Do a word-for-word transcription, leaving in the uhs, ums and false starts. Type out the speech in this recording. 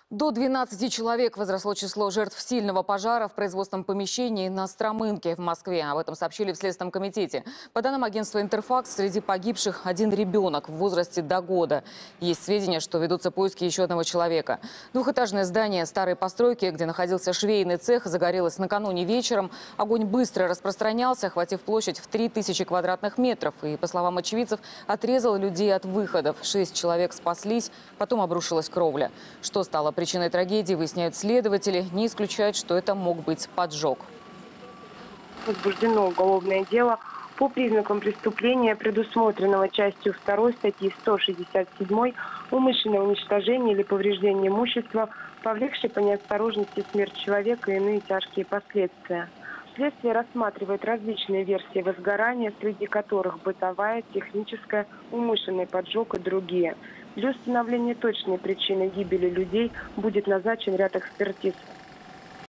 До двенадцати человек возросло число жертв сильного пожара в производственном помещении на Стромынке в Москве. Об этом сообщили в Следственном комитете. По данным агентства «Интерфакс», среди погибших один ребенок в возрасте до года. Есть сведения, что ведутся поиски еще одного человека. Двухэтажное здание старой постройки, где находился швейный цех, загорелось накануне вечером. Огонь быстро распространялся, охватив площадь в три тысячи квадратных метров. И, по словам очевидцев, отрезал людей от выходов. Шесть человек спаслись, потом обрушилась кровля. Что стало причиной трагедии, выясняют следователи. Не исключают, что это мог быть поджог. Возбуждено уголовное дело по признакам преступления, предусмотренного частью второй статьи сто шестьдесят семь «Умышленное уничтожение или повреждение имущества, повлекшее по неосторожности смерть человека и иные тяжкие последствия». Следствие рассматривает различные версии возгорания, среди которых бытовая, техническая, умышленный поджог и другие. Для установления точной причины гибели людей будет назначен ряд экспертиз.